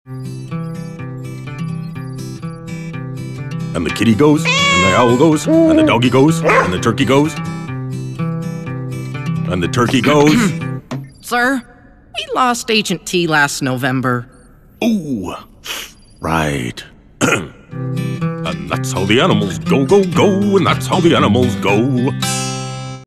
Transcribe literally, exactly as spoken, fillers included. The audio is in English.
And the kitty goes, and the owl goes, and the doggy goes, and the turkey goes. And the turkey goes. Sir, we lost Agent T last November. Ooh, right. And that's how the animals go, go, go, and that's how the animals go.